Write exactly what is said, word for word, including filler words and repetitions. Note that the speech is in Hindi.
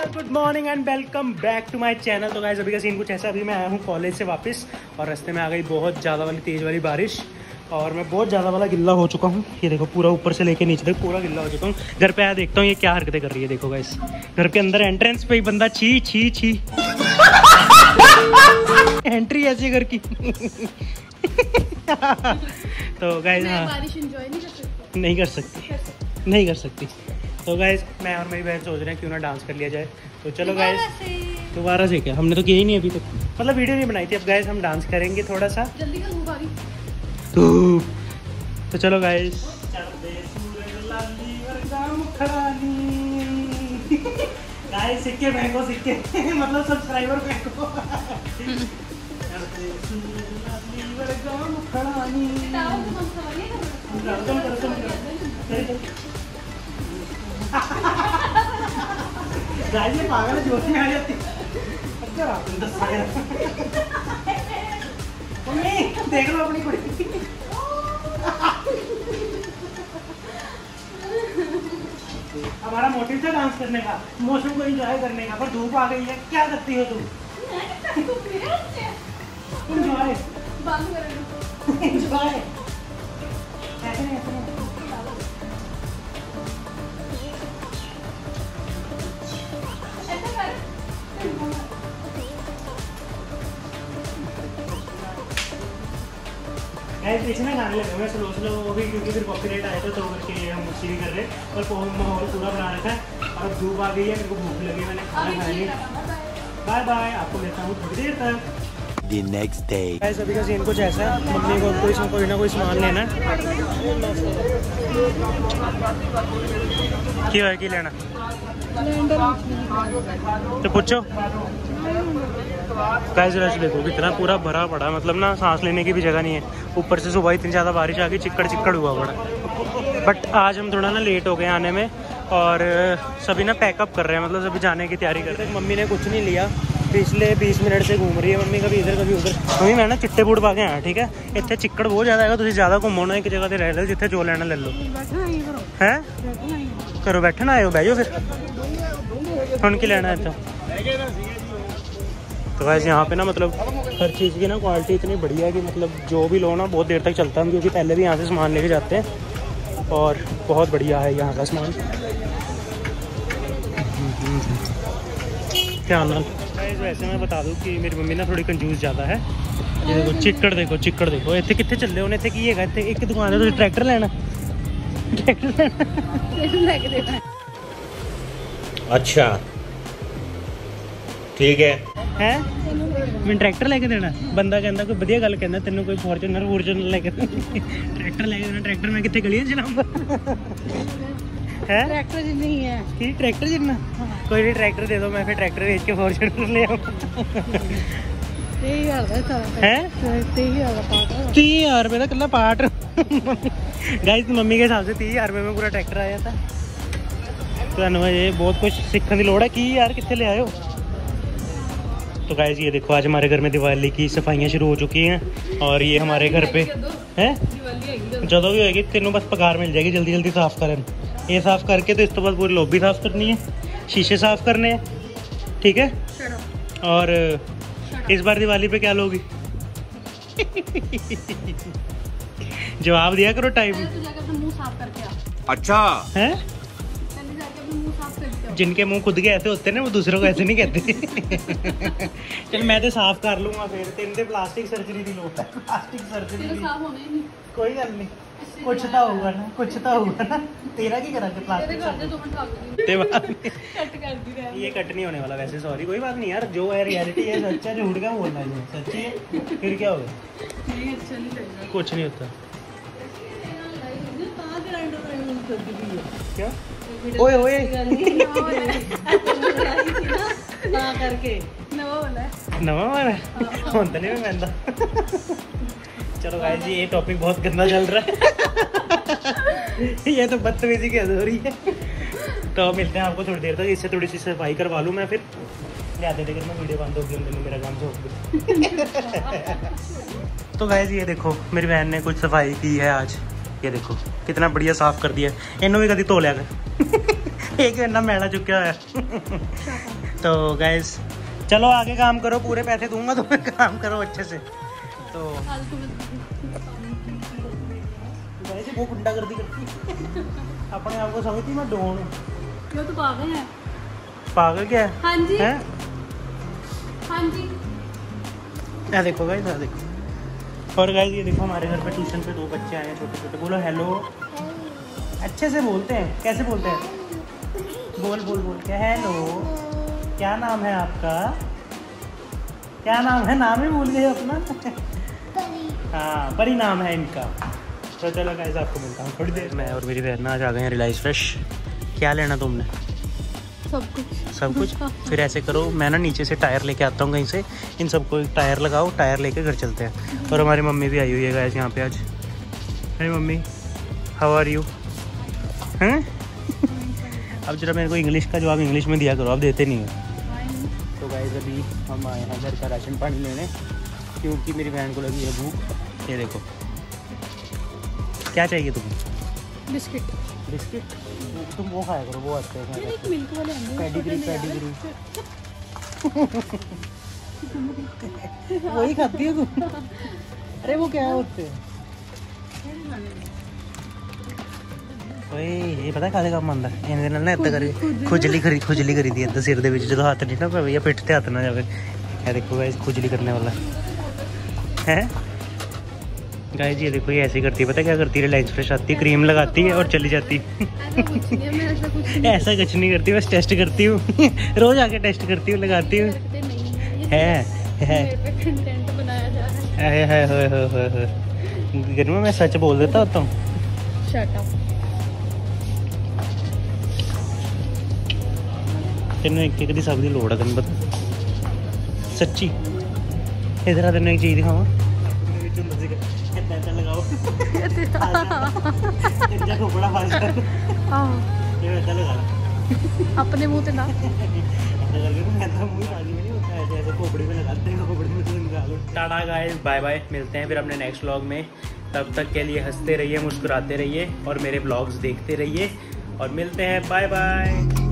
Good morning and welcome back to my channel. तो गाइस अभी का सीन कुछ ऐसा, अभी मैं आया हूँ कॉलेज से वापस और रास्ते में आ गई बहुत ज़्यादा वाली तेज़ वाली बारिश और मैं बहुत ज़्यादा वाला गिल्ला हो चुका हूँ। ये देखो पूरा ऊपर से लेके नीचे तक पूरा गिल्ला हो चुका हूँ। घर पे आया देखता हूँ ये क्या हरकतें कर रही है। देखो गाइस घर के अंदर एंट्रेंस पे ही बंदा छी छी छी एंट्री ऐसी घर की तो गाइस हाँ बारिश एंजॉय नहीं कर सकती नहीं कर सकती नहीं कर सकती तो गाइस मैं और मेरी बहन सोच रहे हैं क्यों ना डांस कर लिया जाए। तो चलो गाइस दोबारा से क्या, हमने तो किया ही नहीं अभी तक, मतलब वीडियो नहीं बनाई थी। अब गाइस हम डांस करेंगे थोड़ा सा जल्दी कर मुबारी। तो, तो चलो गाइस गाइस सिक्के फेंको सिक्के मतलब सब्सक्राइबर फेंको गाइस ये पागल है, जोश में आ जाती देख लो अपनी कुड़ी हमारा मोटिव था डांस करने का, मौसम को एंजॉय करने का, पर धूप आ गई है। क्या करती हो तुम? एंजॉय एंजॉय ऐसे नहीं ऐसे नहीं। पीछे ना गाने लगे मैं स्लो स्लो वो भी, क्योंकि फिर कॉपीराइट आया था तो करके हम उसी भी कर रहे हैं। और माहौल पूरा बना रखा है और अब धूप आ गई है, मेरे को भूख लगी, मैंने खाना खाया नहीं। बाय बाय, आपको मिलता हूँ थोड़ी देर तक। The next day. गाइस अभी का सीन कुछ ऐसा है, मम्मी को कोई कोई ना कोई सामान लेना है। क्यों है कि लेना तो पूछो। गाइस रश देखो कितना पूरा भरा पड़ा, मतलब ना सांस लेने की भी जगह नहीं है। ऊपर से सुबह इतनी ज़्यादा बारिश आ गई, चिक्कड़ चिक्कड़ हुआ पड़ा। बट आज हम थोड़ा ना लेट हो गए आने में और सभी ना पैकअप कर रहे हैं, मतलब सभी जाने की तैयारी कर रहे हैं। मम्मी ने कुछ नहीं लिया, पिछले बीस मिनट से घूम रही है मम्मी, कभी इधर कभी उधर। मम्मी मैं ना चिट्टे बूट पा के आया, ठीक है। इतने चिक्कड़ बहुत ज़्यादा है, तुम ज़्यादा घूमो ना, एक जगह से रह लो, जिथे जो लेना ले लो। है करो बैठना आए हो बैठो फिर उन की लेना है तो। तो वैसे यहाँ पे ना मतलब हर चीज़ की ना क्वालिटी इतनी बढ़िया है कि मतलब जो भी लो ना बहुत देर तक चलता है। हम क्योंकि पहले भी यहाँ से सामान लेके जाते हैं और बहुत बढ़िया है यहाँ का सामान। क्या नाम वैसे मैं बता दूँ कि मेरी मम्मी ना थोड़ी कंजूस ज़्यादा है। ये देखो चिक्कड़ देखो चिक्कड़ देखो, इतने कितने चल रहे उन्हें इतने की है एक दुकान है। तो ट्रैक्टर लेना ट्रैक्टर लेना अच्छा ठीक है है मैं ट्रैक्टर लेके देना। बंदा कहता कोई बढ़िया गल कहना तेन कोई फॉर्चूनर फॉर्चूनर लेके ट्रैक्टर लेके देना। ट्रैक्टर मैं कितने गलियां चलाऊंगा है ट्रैक्टर नहीं है कि ट्रैक्टर जितना हाँ। कोई नहीं ट्रैक्टर दे दो, मैं फिर ट्रैक्टर बेच के फॉर्चूनर ले आऊँ। तीह हजार रुपये का कला पार्ट गाइस मम्मी के हिसाब से तीह हजार रुपये में पूरा ट्रैक्टर आया था। तो ये बहुत कुछ सीखने की लोड़ है कि यार कितने ले आए हो। तो गाइस ये देखो आज हमारे घर में दिवाली की सफाइयाँ शुरू हो चुकी हैं और ये हमारे घर पे है जो भी होगी तेनों बस पगार मिल जाएगी। जल्दी जल्दी साफ करें, ये साफ करके तो इस तो बाद पूरी लॉबी साफ करनी है, शीशे साफ करने हैं, ठीक है। और इस बार दिवाली पे क्या लोगी जवाब दिया करो टाइम। अच्छा है जिनके मुंह खुद के ऐसे होते हैं ना वो दूसरों को ऐसे नहीं कहते। चल मैं तो साफ कर लूंगा फिर। तेन तो प्लास्टिक सर्जरी की लोड़ है, प्लास्टिक सर्जरी कोई गल नहीं, कुछ तो होगा ना कुछ तो होगा ना। तेरा की करा प्लास्टिक ये कट नहीं होने वाला वैसे, सॉरी कोई बात नहीं यार, जो है रियलिटी है सच है, झूठ क्या बोलना है, सच्ची है फिर क्या होगा। कुछ नहीं होता क्या ओए ओए नवा वाला हुन तो नहीं मैं कहता। चलो गाइस जी ये टॉपिक बहुत गंदा चल रहा है ये तो बदतमीजी की हद हो रही है। तो मिलते हैं आपको थोड़ी देर तक, इससे थोड़ी सी सफाई करवा लूँ मैं, फिर लिया दे देकर मैं वीडियो बंद होगी मैंने मेरा काम से हो। तो गाइस ये देखो मेरी बहन ने कुछ सफाई की है आज, ये देखो कितना बढ़िया साफ कर दिया। इन्हों भी कभी धो लिया कर एक गन्ना मैला चुका है। तो गाइस चलो आगे काम करो, पूरे पैसे दूंगा तुम्हें, काम करो अच्छे से। तो गाइस वो गुंडागर्दी करती अपने आप को समझती मैं डॉन हूँ। क्यों तो पागल है? पागल क्या है? हाँ जी है? हाँ जी। ये देखो गाइस, ये देखो। और गाइस ये देखो हमारे घर पे ट्यूशन पे दो बच्चे आए हैं छोटे छोटे। बोलो हेलो। अच्छे से बोलते हैं, कैसे बोलते हैं? बोल बोल बोल क्या हेलो। क्या नाम है आपका? क्या नाम है? नाम ही भूल गए अपना। हाँ परी नाम है इनका। तो चलो गाइस आपको मिलता हूँ थोड़ी देर। मैं और मेरी बहन आज आ गए हैं रिलायंस फ्रेश। क्या लेना तुमने? सब कुछ सब कुछ। फिर ऐसे करो, मैं ना नीचे से टायर लेके आता हूँ कहीं से, इन सबको एक टायर लगाओ, टायर लेके घर चलते हैं। और हमारी मम्मी भी आई हुई है गाइस यहाँ पे आज। Hey mummy, how are you? हैं? अब जरा मेरे को इंग्लिश का जवाब इंग्लिश में दिया करो, अब देते नहीं हो। तो गाइस अभी हम आए हैं घर का राशन पानी लेने, क्योंकि मेरी बहन को लगी है भूख। ये देखो, क्या चाहिए तुम्हें? बिस्किट। बिस्किट? तुम वो खाया करो, वो आते हैं एक मिल्क वाले अंदर पेडिग्री पेडिग्री वही खाती है तू? अरे वो क्या होते हैं? ओए ये पता काले काम आंदा ਇਹਦੇ ਨਾਲ ਨਾ ਇੱਦਾਂ ਕਰਕੇ ਖੁਜਲੀ ਕਰੀ ਖੁਜਲੀ ਕਰੀ ਦੀ ਇੱਦਾਂ ਸਿਰ ਦੇ ਵਿੱਚ ਜਦੋਂ ਹੱਥ ਨਹੀਂ ਨਾ ਪਵੇ ਜਾਂ ਪਿੱਠ ਤੇ ਹੱਥ ਨਾ ਜਾਵੇ। ये देखो गाइस खुजली करने वाला है गाइस। ये देखो ये ऐसे करती है, पता क्या करती है? रिलायंस फ्रेश आती है, क्रीम लगाती है और चली जाती है। ऐसा कुछ नहीं करती, बस टेस्ट करती हूँ। रोज आके टेस्ट करती हूँ, लगाती हूँ। है है गर्मी में सच बोल देता होता हूँ। तेन एक एक सब की लोड़ है, तेन पता सच्ची। इधर तेन एक चीज दिखावा, लगाओ खोपड़ा अपने मुंह पे ना टाटा गाइस, बाय बाय। मिलते हैं फिर अपने नेक्स्ट व्लॉग में। तब तक के लिए हंसते रहिए, मुस्कुराते रहिए और मेरे व्लॉग्स देखते रहिए और मिलते हैं। Bye bye.